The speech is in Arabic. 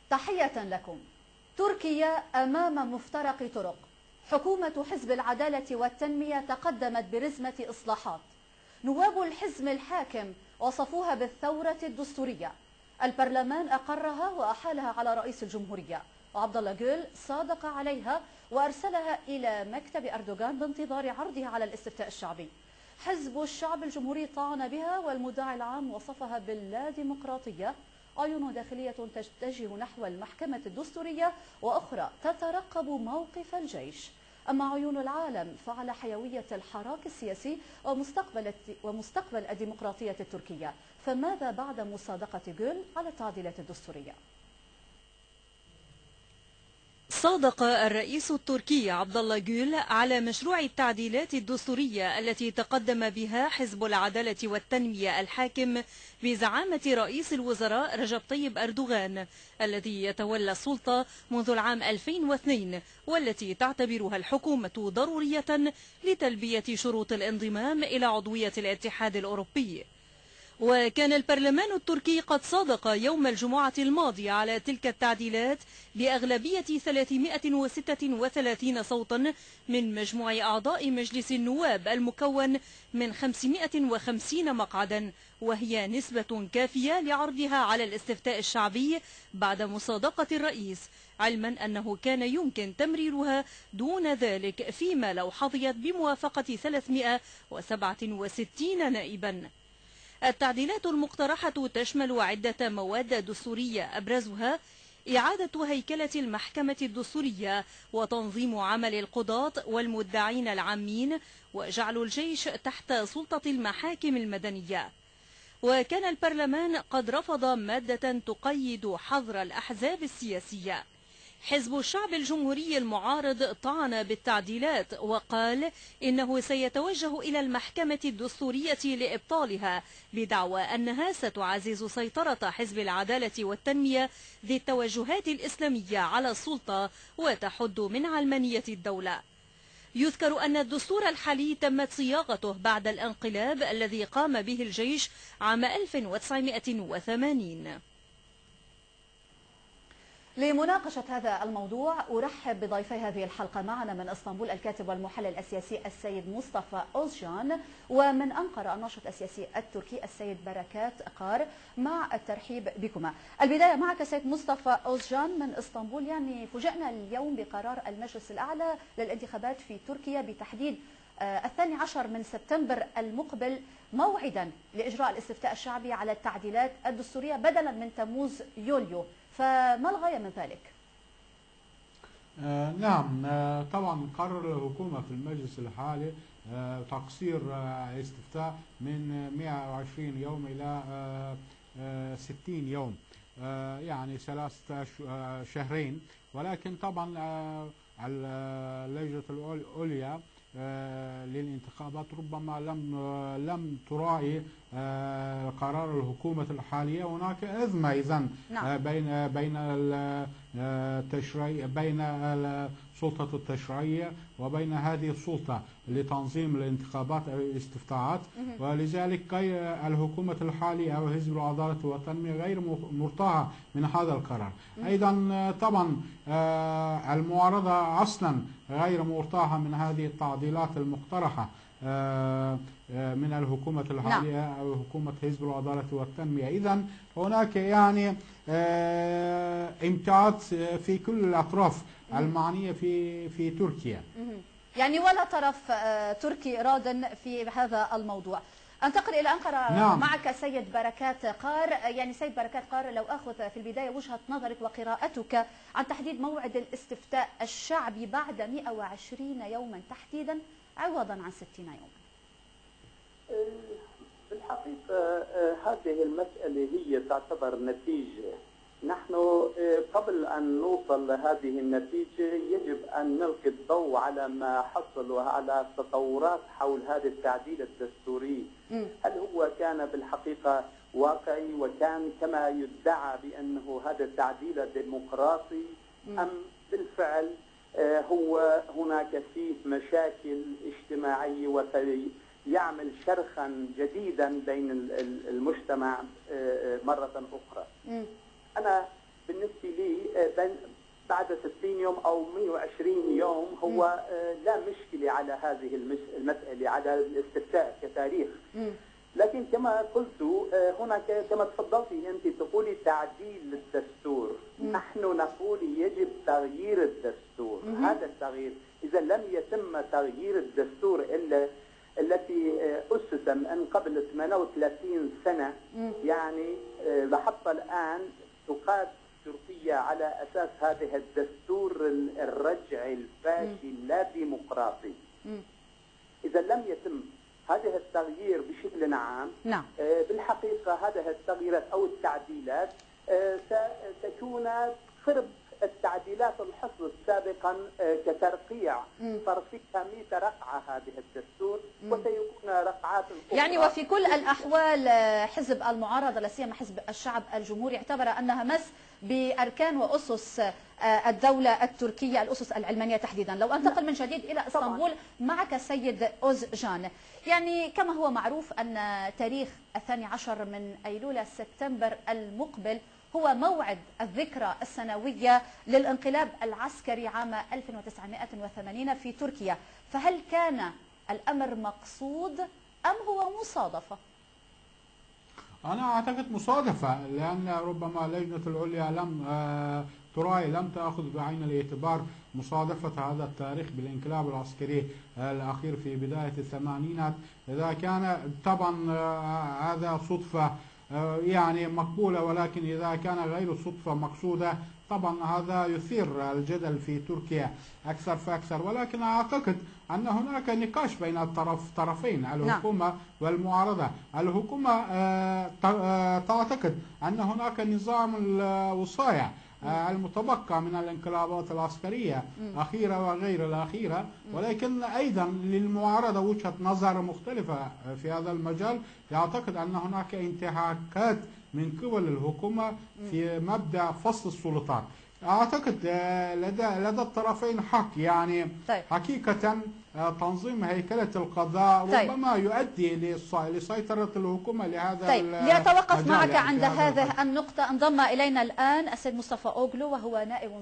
تحية لكم. تركيا أمام مفترق طرق. حكومة حزب العدالة والتنمية تقدمت برزمة إصلاحات. نواب الحزب الحاكم وصفوها بالثورة الدستورية. البرلمان أقرها وأحالها على رئيس الجمهورية، وعبد الله جول صادق عليها وأرسلها إلى مكتب أردوغان بانتظار عرضها على الاستفتاء الشعبي. حزب الشعب الجمهوري طعن بها، والمدعي العام وصفها باللا ديمقراطية. عيون داخلية تتجه نحو المحكمة الدستورية، وأخرى تترقب موقف الجيش. أما عيون العالم فعلى حيوية الحراك السياسي ومستقبل الديمقراطية التركية. فماذا بعد مصادقة جول على التعديلات الدستورية؟ صادق الرئيس التركي عبد الله جول على مشروع التعديلات الدستورية التي تقدم بها حزب العدالة والتنمية الحاكم بزعامة رئيس الوزراء رجب طيب أردوغان، الذي يتولى السلطة منذ العام 2002، والتي تعتبرها الحكومة ضرورية لتلبية شروط الانضمام إلى عضوية الاتحاد الأوروبي. وكان البرلمان التركي قد صادق يوم الجمعة الماضي على تلك التعديلات بأغلبية 336 صوتا من مجموع أعضاء مجلس النواب المكون من 550 مقعدا، وهي نسبة كافية لعرضها على الاستفتاء الشعبي بعد مصادقة الرئيس، علما أنه كان يمكن تمريرها دون ذلك فيما لو حظيت بموافقة 367 نائبا. التعديلات المقترحة تشمل عدة مواد دستورية، أبرزها إعادة هيكلة المحكمة الدستورية وتنظيم عمل القضاة والمدعين العامين، وجعل الجيش تحت سلطة المحاكم المدنية. وكان البرلمان قد رفض مادة تقيد حظر الأحزاب السياسية. حزب الشعب الجمهوري المعارض طعن بالتعديلات وقال إنه سيتوجه إلى المحكمة الدستورية لإبطالها، بدعوى أنها ستعزز سيطرة حزب العدالة والتنمية ذي التوجهات الإسلامية على السلطة وتحد من علمانية الدولة. يذكر أن الدستور الحالي تمت صياغته بعد الانقلاب الذي قام به الجيش عام 1980. لمناقشة هذا الموضوع أرحب بضيفي هذه الحلقة. معنا من اسطنبول الكاتب والمحلل السياسي السيد مصطفى أوزجان، ومن أنقرة الناشط السياسي التركي السيد بركات قار. مع الترحيب بكما. البداية معك سيد مصطفى أوزجان من اسطنبول. يعني فوجئنا اليوم بقرار المجلس الأعلى للانتخابات في تركيا بتحديد 12 من سبتمبر المقبل موعدا لإجراء الاستفتاء الشعبي على التعديلات الدستورية بدلا من تموز يوليو، فما الغاية من ذلك؟ نعم، طبعا قرر الحكومة في المجلس الحالي تقصير الاستفتاء من 120 يوم إلى 60 يوم، يعني 3 شهرين. ولكن طبعا اللجنة العليا للانتخابات ربما لم تراعي قرار الحكومة الحالية. هناك أزمة إذن بين التشريع، بين السلطة التشريعية وبين هذه السلطة لتنظيم الانتخابات أو الاستفتاءات، ولذلك الحكومة الحالية أو حزب العدالة والتنمية غير مرتاحة من هذا القرار. أيضا طبعا المعارضة أصلا غير مرتاحة من هذه التعديلات المقترحة من الحكومة الحالية أو حكومة حزب العدالة والتنمية. إذن هناك يعني امتعاض في كل الأطراف المعنية في تركيا. يعني ولا طرف تركي راض في هذا الموضوع. انتقل إلى أنقرة. نعم. معك سيد بركات قار. يعني سيد بركات قار، لو أخذ في البداية وجهة نظرك وقراءتك عن تحديد موعد الاستفتاء الشعبي بعد 120 يوما تحديدا عوضا عن 60 يوما. بالحقيقة هذه المسألة هي تعتبر نتيجة. نحن قبل أن نوصل لهذه النتيجة يجب أن نلقي الضوء على ما حصل وعلى التطورات حول هذا التعديل الدستوري. هل هو كان بالحقيقة واقعي وكان كما يدعى بأنه هذا التعديل ديمقراطي، أم بالفعل هو هناك فيه مشاكل اجتماعية وسيعمل شرخا جديدا بين المجتمع مرة أخرى؟ أنا بالنسبة لي بعد 60 يوم أو 120 يوم هو لا مشكلة على هذه المسألة، على الاستفتاء كتاريخ. لكن كما قلت هناك، كما تفضلتي أنت تقولي تعديل للدستور، نحن نقول يجب تغيير الدستور. هذا التغيير إذا لم يتم تغيير الدستور إلا التي أسس من قبل 38 سنة، يعني لحتى الآن تقاد تركيا على أساس هذا الدستور الرجعي الفاشل لا ديمقراطي. إذا لم يتم هذا التغيير بشكل عام، نعم. بالحقيقة هذه التغييرات أو التعديلات ستكون قرب التعديلات الحصلت سابقا كترقيع صار فيها 100 رقعة هذه الدستور، وسيكون رقعات أخرى. يعني وفي كل الأحوال حزب المعارضة لا سيما حزب الشعب الجمهوري اعتبر أنها مس بأركان وأسس الدولة التركية، الأسس العلمانية تحديدا. لو أنتقل من جديد إلى اسطنبول معك سيد أوزجان، يعني كما هو معروف أن تاريخ 12 من أيلول سبتمبر المقبل هو موعد الذكرى السنوية للانقلاب العسكري عام 1980 في تركيا، فهل كان الأمر مقصود أم هو مصادفة؟ أنا أعتقد مصادفة، لأن ربما اللجنة العليا لم تأخذ بعين الاعتبار مصادفة هذا التاريخ بالانقلاب العسكري الأخير في بداية الثمانينات. إذا كان طبعا هذا صدفة يعني مقبولة، ولكن إذا كان غير صدفة مقصودة طبعا هذا يثير الجدل في تركيا أكثر فأكثر. ولكن أعتقد أن هناك نقاش بين الطرفين، الحكومة والمعارضة. الحكومة تعتقد أن هناك نظام الوصاية المتبقى من الانقلابات العسكرية الأخيرة وغير الأخيرة، ولكن أيضا للمعارضة وجهة نظر مختلفة في هذا المجال. يعتقد أن هناك انتهاكات من قبل الحكومة في مبدأ فصل السلطات. أعتقد لدى الطرفين حق، يعني طيب. حقيقة تنظيم هيكلة القضاء طيب. ربما يؤدي لسيطرة الحكومة لهذا طيب، ليتوقف معك يعني عند هذه النقطة. انضم إلينا الآن السيد مصطفى أوغلو وهو نائب